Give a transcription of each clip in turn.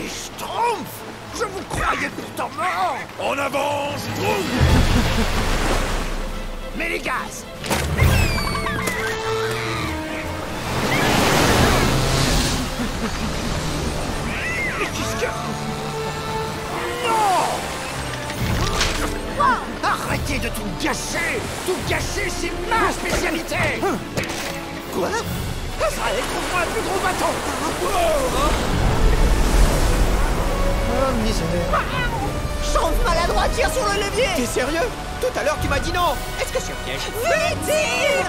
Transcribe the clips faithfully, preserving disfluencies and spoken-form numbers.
Schtroumpfs! Je vous croyais pourtant mort! En avant, Schtroumpf! Mais les gaz! Mais qu'est-ce que... Non! Arrêtez de tout gâcher! Tout gâcher, c'est ma spécialité! Quoi? Azrael, trouve-moi un plus gros bâton! Oh, misère. Schtroumpf maladroit tire sur le levier. T'es sérieux? Tout à l'heure, tu m'as dit non. Est-ce que c'est un piège? Vite, tire!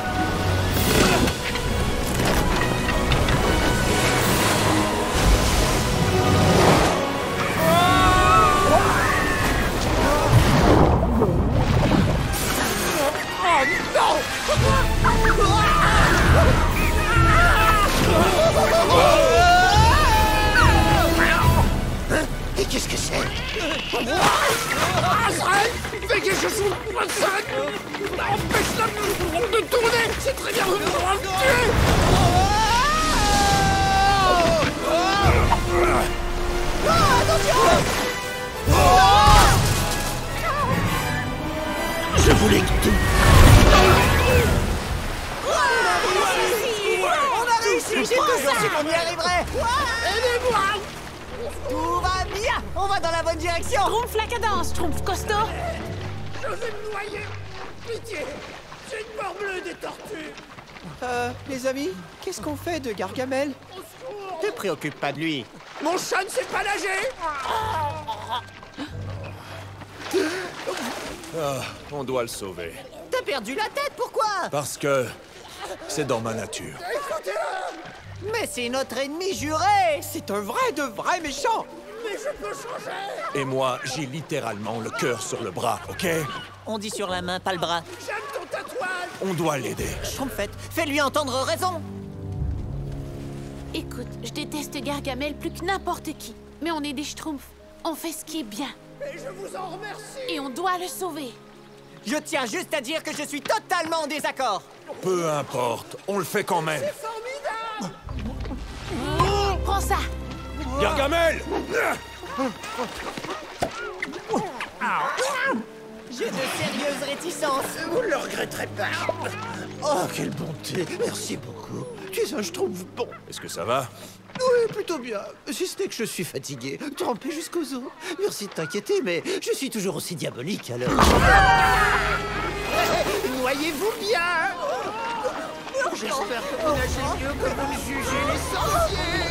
Et qu'est-ce que c'est? Azrael! Fais quelque chose pour Azrael! Empêche-la de tourner! C'est très bien, on va le tuer! Je voulais que tout... On a réussi! J'ai toujours su qu'on y arriverait! Aidez-moi! Tout va bien! On va dans la bonne direction! Schtroumpf la cadence, Schtroumpf costaud. Je vais me noyer! Pitié! J'ai une mort bleue des tortues! Euh, les amis, qu'est-ce qu'on fait de Gargamel? Au secours! Te préoccupe pas de lui! Mon chat ne sait pas nager! Ah, on doit le sauver. T'as perdu la tête, pourquoi? Parce que c'est dans ma nature. Écoutez-le! Mais c'est notre ennemi juré! C'est un vrai de vrai méchant. Mais je peux changer! Et moi, j'ai littéralement le cœur sur le bras, ok? On dit sur la main, pas le bras. J'aime ton tatouage! On doit l'aider. Schtroumpfette, fais-lui entendre raison! Écoute, je déteste Gargamel plus que n'importe qui. Mais on est des Schtroumpfs. On fait ce qui est bien. Et je vous en remercie! Et on doit le sauver. Je tiens juste à dire que je suis totalement en désaccord! Peu importe, on le fait quand même. Formidable! Prends ça. Gargamel! J'ai de sérieuses réticences! Vous ne le regretterez pas! Oh, quelle bonté! Merci beaucoup! Tu es un Schtroumpf bon! Est-ce que ça va? Oui, plutôt bien. Si ce n'est que je suis fatigué, trempé jusqu'aux os. Merci de t'inquiéter, mais je suis toujours aussi diabolique, alors... Noyez-vous bien! J'espère que vous nagez mieux que vous le jugez les sorciers!